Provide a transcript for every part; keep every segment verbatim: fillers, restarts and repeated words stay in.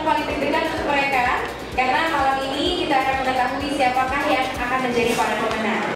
paling deg-degan untuk mereka, karena malam ini kita akan mengetahui siapakah yang akan menjadi para pemenang.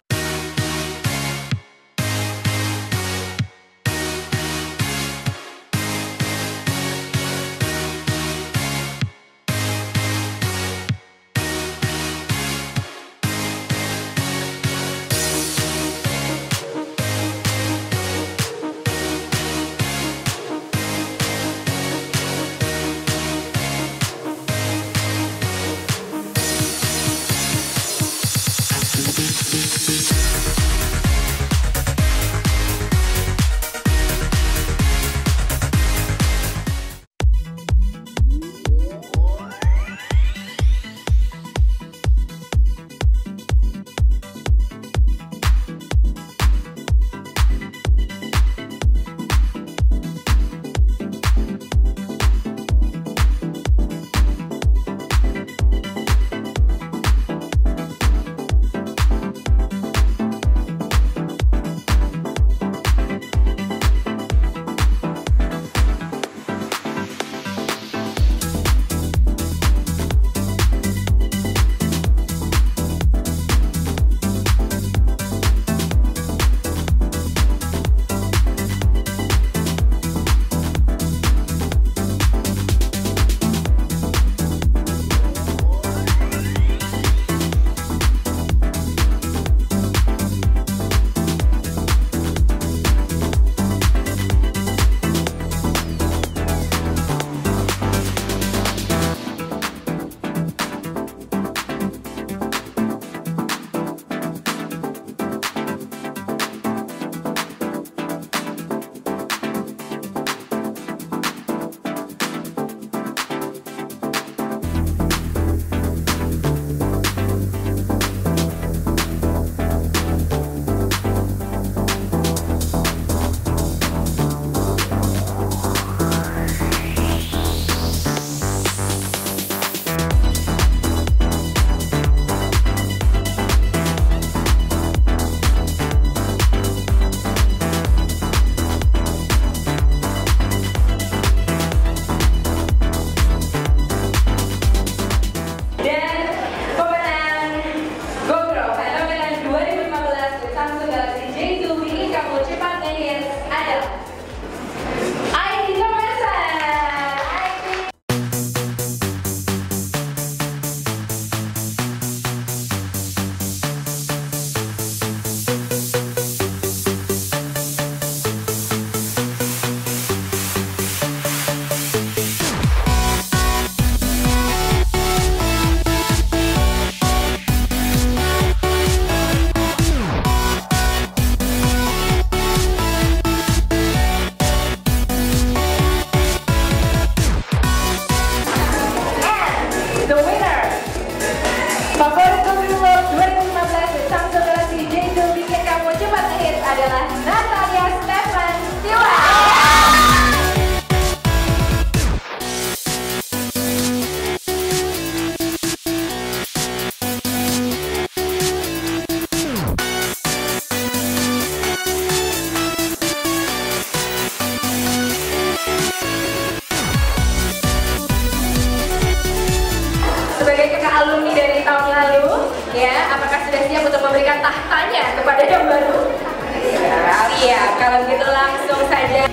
Alumni dari tahun lalu, ya, apakah sudah siap untuk memberikan tahtanya kepada yang baru? Ya, iya, kalau gitu langsung saja.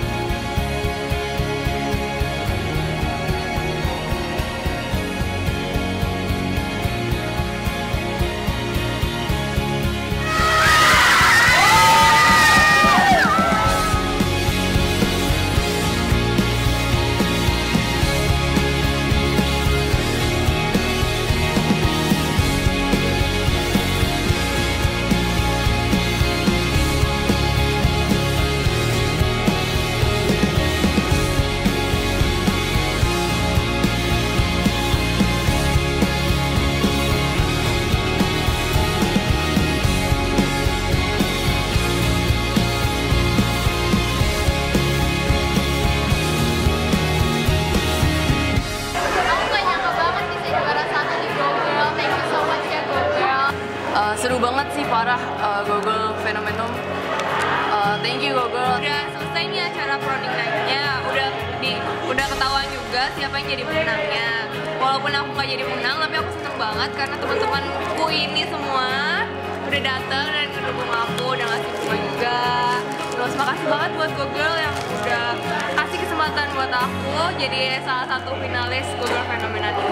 Seru banget sih, parah. uh, Google Phenomenon. Uh, thank you Google. Udah selesai nih acara Proding Night-nya, udah di udah ketahuan juga siapa yang jadi pemenangnya. walaupun aku nggak jadi pemenang, tapi aku seneng banget karena teman-temanku ini semua udah datang dan ngedukung aku, udah ngasih bunga juga. Terus makasih banget buat Go Girl yang udah kasih kesempatan buat aku jadi salah satu finalis Go Girl Phenomenon.